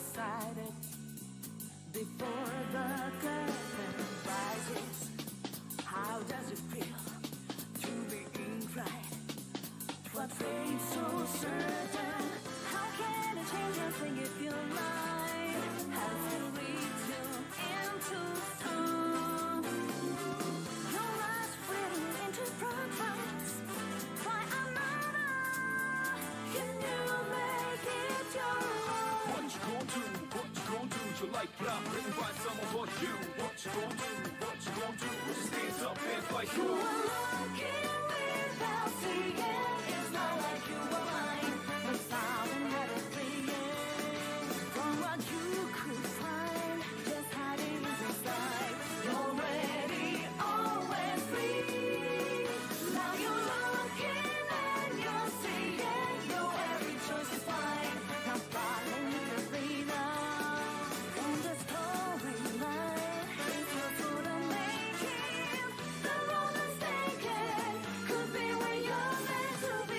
decided before the curtain rises. How does it feel to be in right? What fate so certain? How can it change anything if you lie? Has to lead you into stone. Your last freedom into progress. Try another. Can you make it your own? What you gonna do? What you gonna do? Your life plot written by someone but you. What you gonna do? What you gonna do? Just stand up and fight You through. are looking without seeing. It's not like you were mine, but silent had a fleeing from what you could find, just hiding inside. You're ready, always free. Now you're looking and you're seeing. Your every choice is fine. Now following the freedom from the storyline. It's your for the making. The road is taken. Could be where you're meant to be.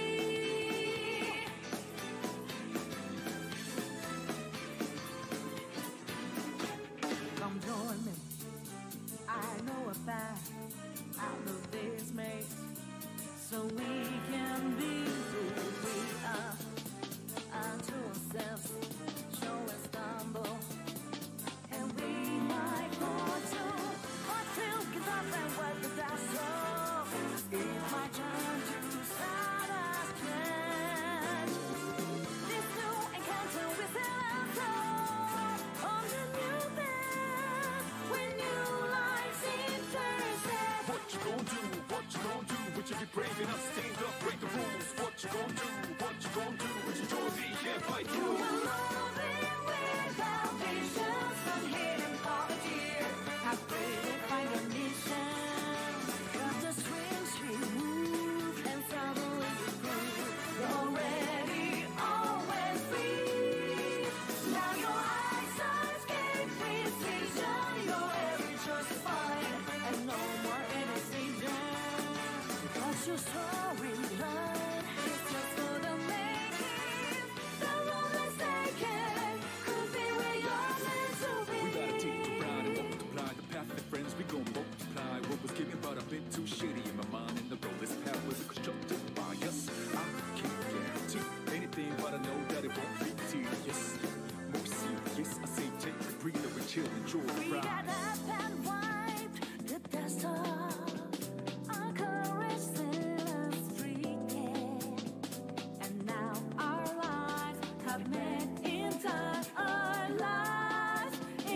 Come join me. I know a path out of this maze, so we can be who we are unto ourselves. Show us stumble, and we might fall too. But still get up and work the dust off. It's my turn to start a trend. This new encounter with the answer on the new path when new lives intersect. What you gonna do? What you gonna do? Would you be brave enough, stand up, break the rules? What you gonna do? What you gonna do? Would you join me and fight You through? are moving without patience, unhidden poverty. I pray to find your mission. Got the swings we move and suddenly we prove. You're ready, always free. Now your eyesight gain precision. Your every choice is fine, and no more indecision. What's your storyline? It's just for the making. The road is taken. Could be where you're meant to be. We gotta take the ride and multiply the path of friends. We gon' multiply what was given, but I've been too shitty in my mind. And the road this path was constructed by us. I can't guarantee anything, but I know that it won't be tedious. More serious, I say take a breather and chill, enjoy the We got ride. up and wiped the dust off. Our courage set us free, yeah. And now our lives have met in time. Our lives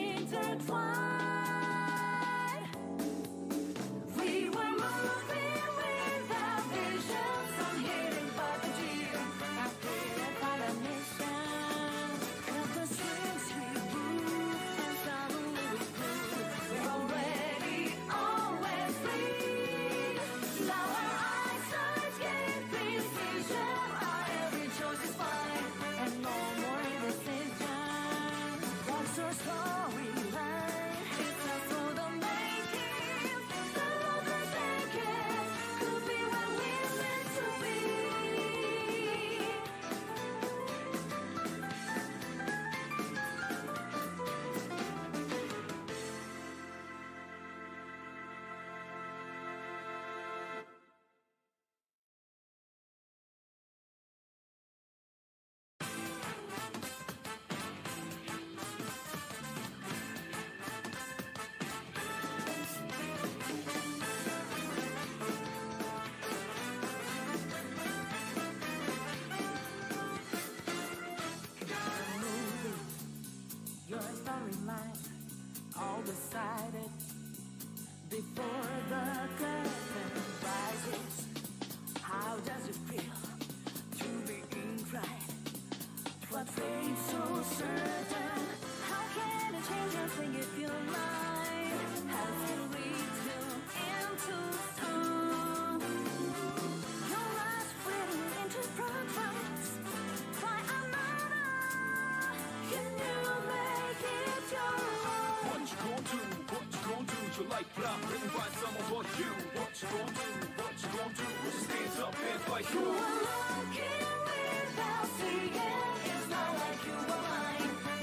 intertwined. We were moving without vision, some hidden poverty. I created by the mission. Got the strings we move and suddenly we prove. We're already always free. Now our eyesight gain precision. Our every choice is fine, and no more indecision. What's your storyline? It's just for the making. The road is taken. Could be where we're meant to be. Your storyline, all decided before the curtain rises. How does it feel to be in right? What fate so certain? How can it change anything if you lie? Has to lead you into stone. Your last freedom into progress. Try another. Can you make it your own? What you gonna do? What you gonna do? Your life plot written by someone but you. What you gonna do? What you gonna do? Just stand up and fight You through. are looking without seeing. It's not like you were mine,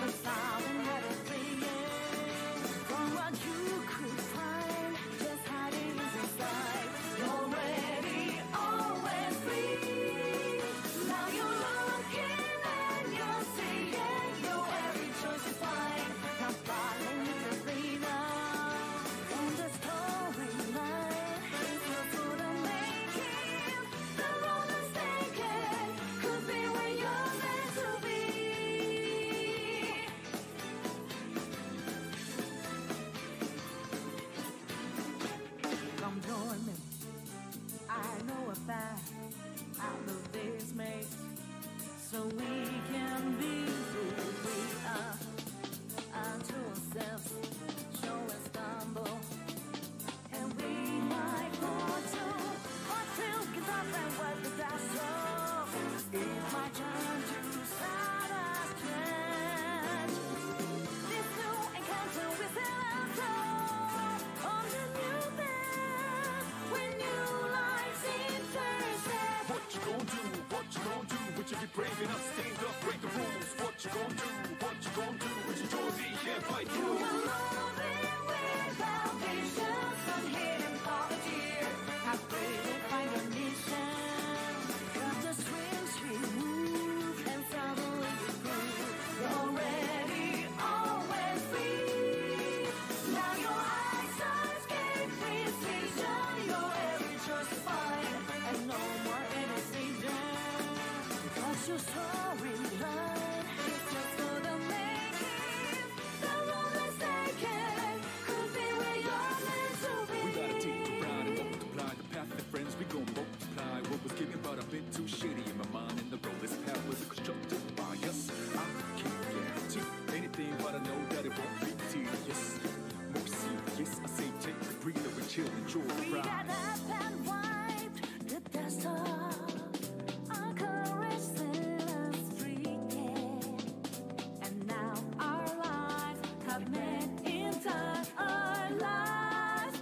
brave enough, stand up, break the rules. What you gonna do? What you gonna do? It's your journey, yeah, fight through. We're moving without visions, unhidden poverty. I pray they find a mission. Got the swings we move, and suddenly we prove we're already always free. Now your eyes escape precision. Your every choice is fine, and no more indecision. Cause your storyline is just for the making. The road is taken could be where you're meant to be. We gotta take the ride and multiply the path that friends we gon' multiply. What was given, but I've been too shitty in my mind, and the road this path was constructed by us. I can't guarantee anything, but I know that it won't be tedious. More serious, I say take a breather and chill, enjoy the We got ride. up and wiped the dust off our courage set us free, yeah. And now our lives have met in time, our lives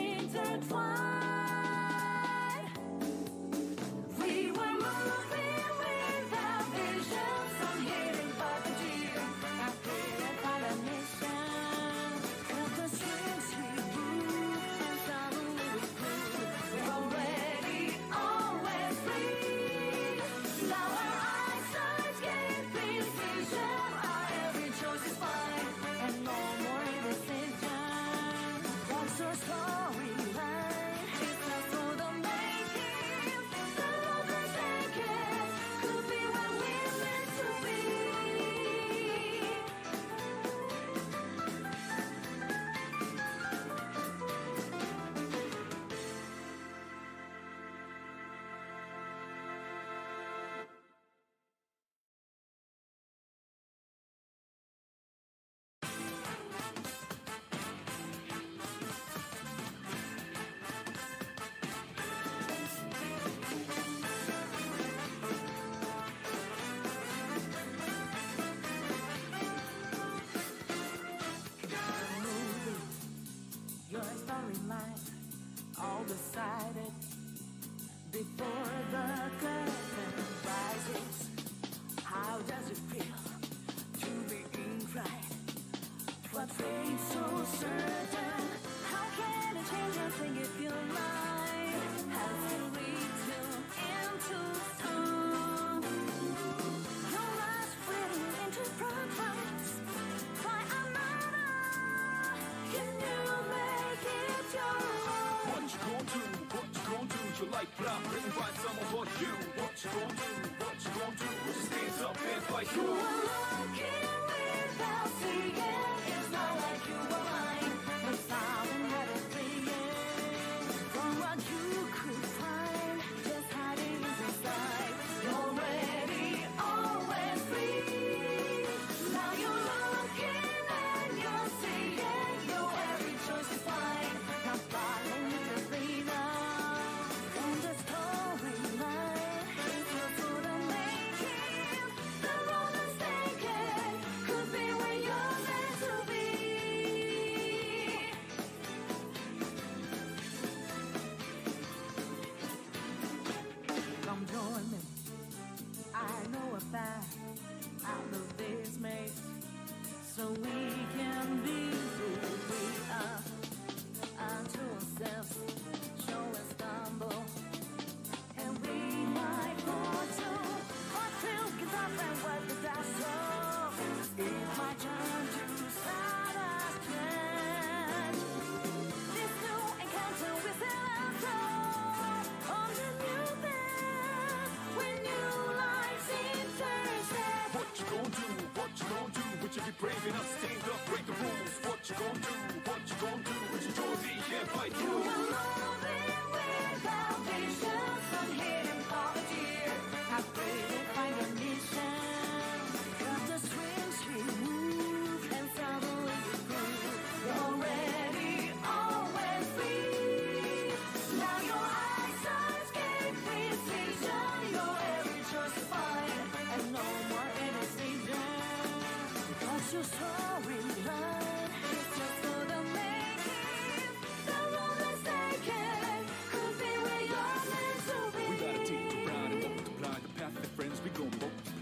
intertwined. We were moving without visions, unhidden by the deer. I prayed by the mission. Got the strings we move, and suddenly we prove we're already always free. Now our eyesight gain precision. Our every choice is fine, and no more indecision. What's your storyline? It's just for the making. The road we're taking could be where we're meant to be. Your storyline, all decided before the curtain rises. How does it feel to be in right? What feels so certain? How can it change your thing if you lie? Has it read you into stone? Your last fading into progress. Try another. Can you make it your own? What you gonna do? What you gonna do? Your life plot written by someone but you. What you gonna do? What you gonna do? Just stand up and fight You through. were looking without seeing. It's not like you were blind, but someone had a fleeing from what you could find, just hiding inside. You're already always free. Now you're looking and you're seeing. Your every choice is fine. Now following the freedom from the storyline. It's just for the making. The road is taken could be where you're meant to be. Come join me. I know a path out of this maze, so we can be who we are unto ourselves. Show us stumble, and we might fall too. But still get up and work the dust off. It's my turn to start a trend. This new encounter with an answer on the new path when new lives intersect. What you gonna do? What you gonna do? Would you be brave enough, stand up, break the rules? What you gonna do? What you gonna do? It's your journey, yeah, fight through. We're moving without visions, unhidden poverty. I pray they find a mission. Got the swings we move, and suddenly we prove we're already always free. Now your eyesight gain precision. Your every choice is fine, and no more indecision. Cause your storyline is just for the making. The road is taken could be where you're meant to be. We gotta take the ride and multiply the path that friends we gon' multiply.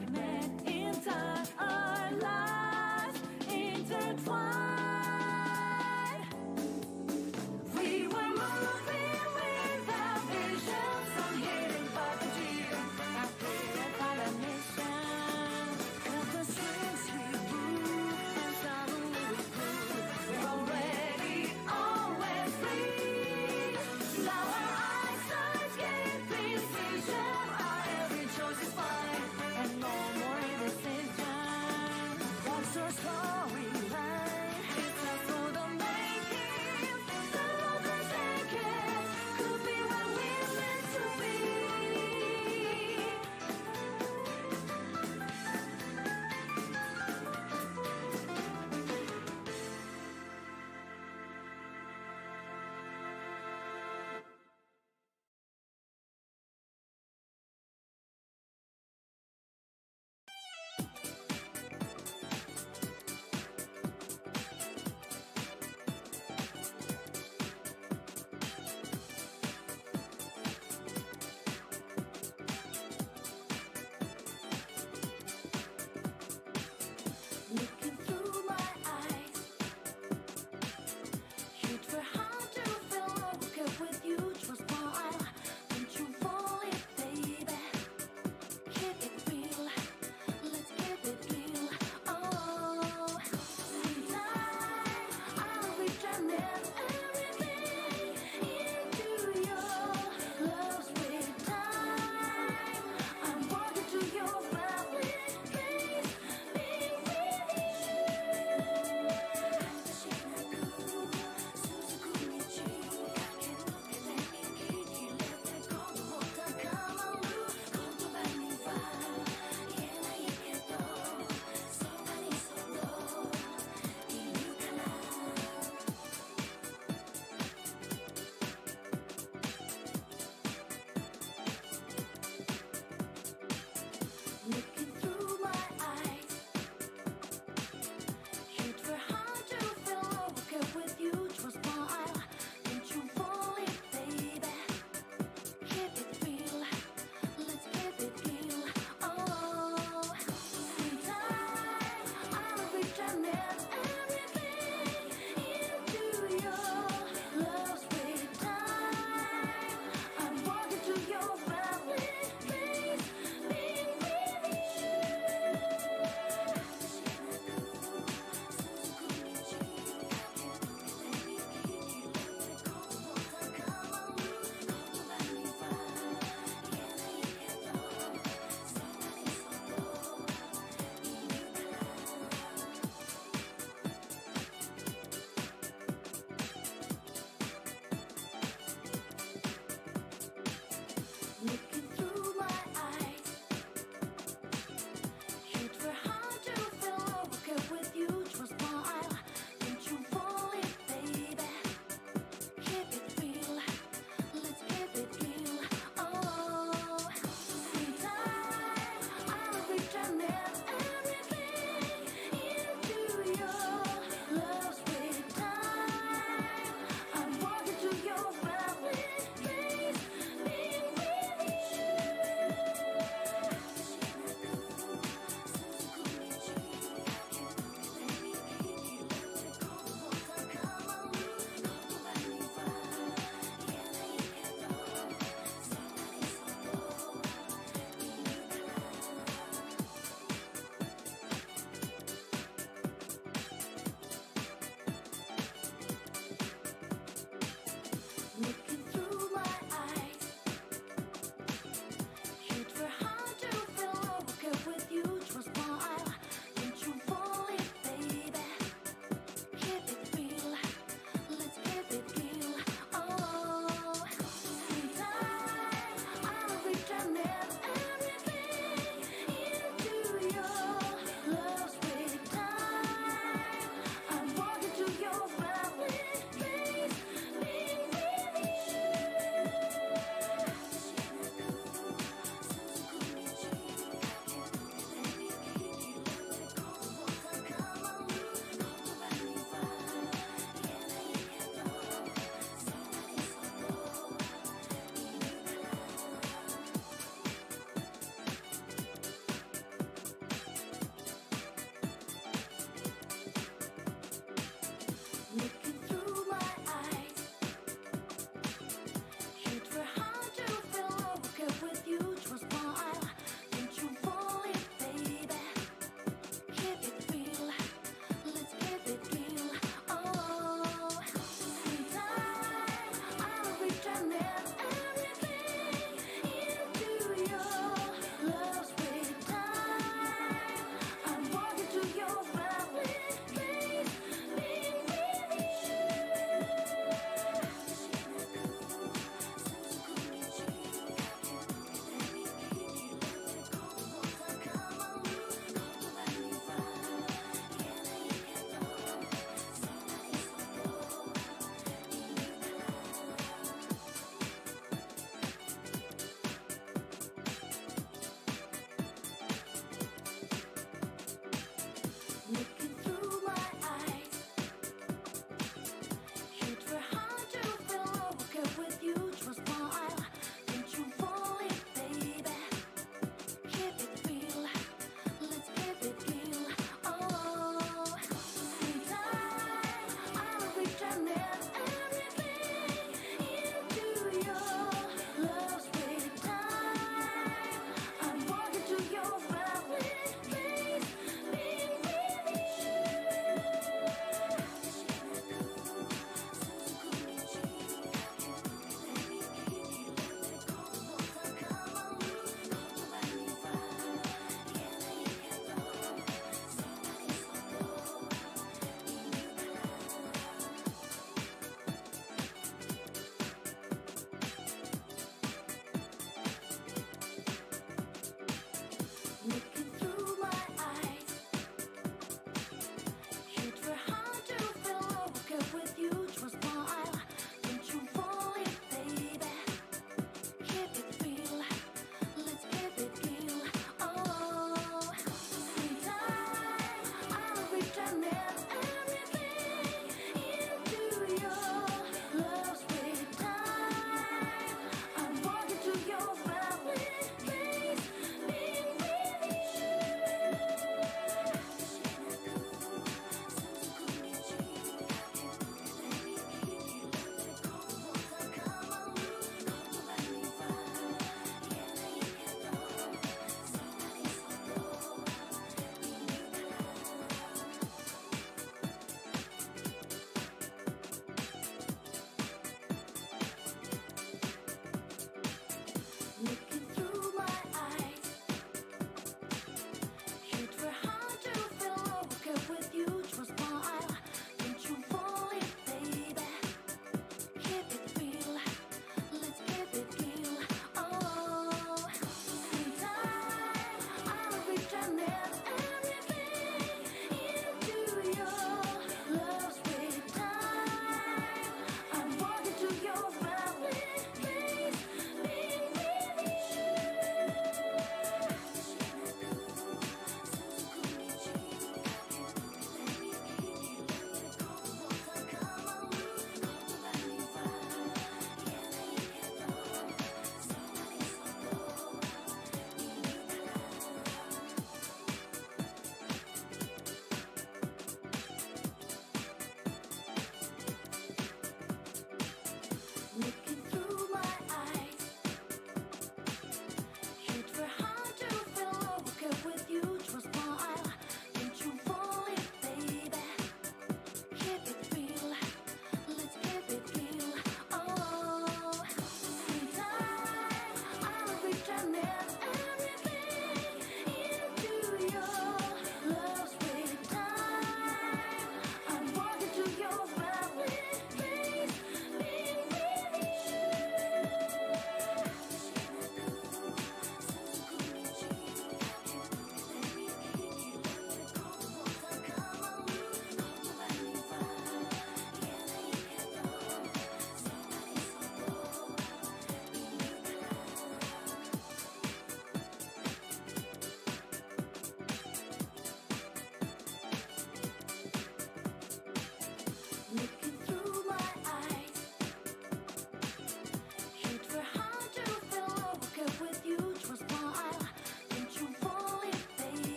I've met